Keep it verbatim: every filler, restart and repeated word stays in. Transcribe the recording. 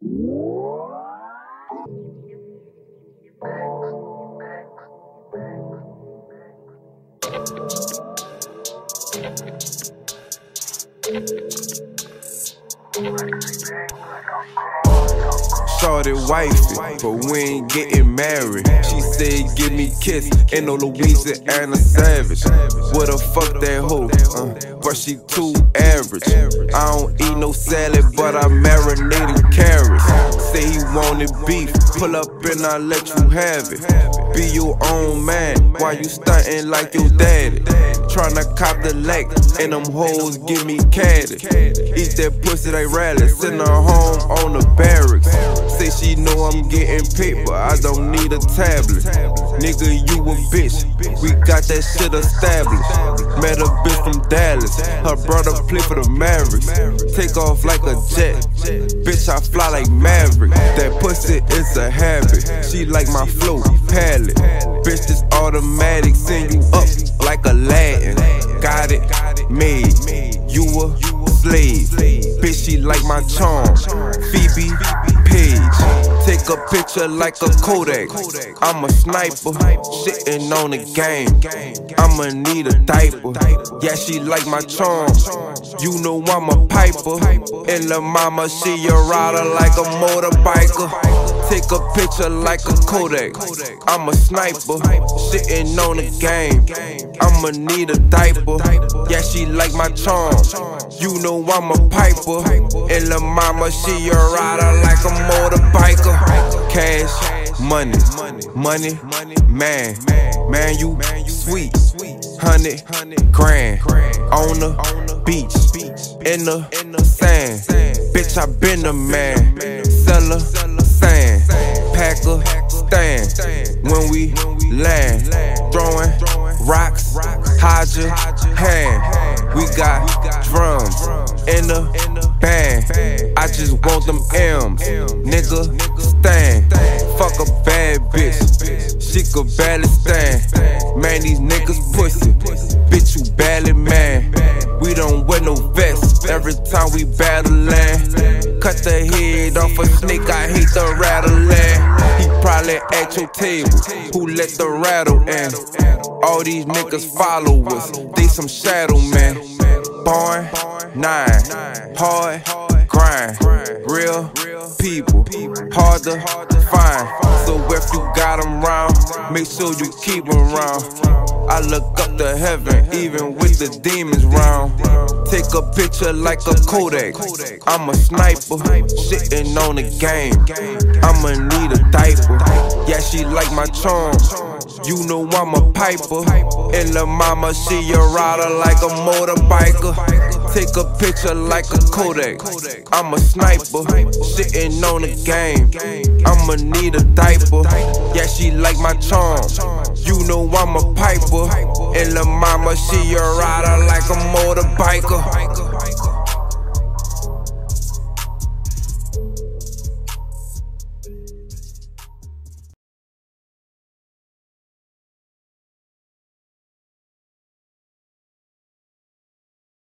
Shorty wifey, but we ain't getting married. She said give me kiss, ain't no Louisiana savage. What the fuck that hoe, uh, but she too average. I don't eat no salad, but I marinated carrots. Say he wanted beef, pull up and I let you have it. Be your own man, why you stuntin' like your daddy? Tryna cop the leg, and them hoes give me caddy. Eat that pussy they rally, send her home on the barracks. Say she know I'm getting paper, I don't need a tablet. Nigga, you a bitch, we got that shit established. Met a bitch from Dallas, her brother play for the Mavericks. Take off like a jet, bitch I fly like Maverick. That pussy is a habit, she like my flow, palette. Bitch this automatic, send you up like a Latin. Got it, made, you a slave. Bitch she like my charm, Phoebe Page. Take a picture like a Kodak, I'm a sniper, shitting on the game. I'ma need a diaper, yeah she like my charm. You know I'm a piper, and la mama she a rider like a motorbiker. Take a picture like a Kodak, I'm a sniper, shitting on the game. I'ma need a diaper, yeah she like my charm. You know I'm a piper, and la mama she a rider like a motorbiker. Cash, money, money, man, man you sweet. Hundred grand on the beach, in the sand. Bitch I been a man, seller, sand, packer, stand. When we land, throwing rocks, hide your hand. We got drums in the band. I just want them M's, nigga, stand. Fuck a bad bitch, she could barely stand. Man, these niggas pussy, bitch you barely man. We don't wear no vests every time we battlein'. Cut the head off a snake, I hate the rattling. He probably at your table, who let the rattle in? All these niggas follow us, they some shadow man. Born nine, hard grind, real people, hard to find. So if you got them round, make sure you keep them round. I look up to heaven, even with the demons round. Take a picture like a Kodak, I'm a sniper, shitting on the game. I'ma need a diaper, yeah she like my charm. You know I'm a piper, and la mama she a rider like a motorbiker. Take a picture like a Kodak, I'm a sniper, shitting on the game. I'ma need a diaper, yeah she like my charm. You know I'm a piper, and la mama she a rider like a motorbiker.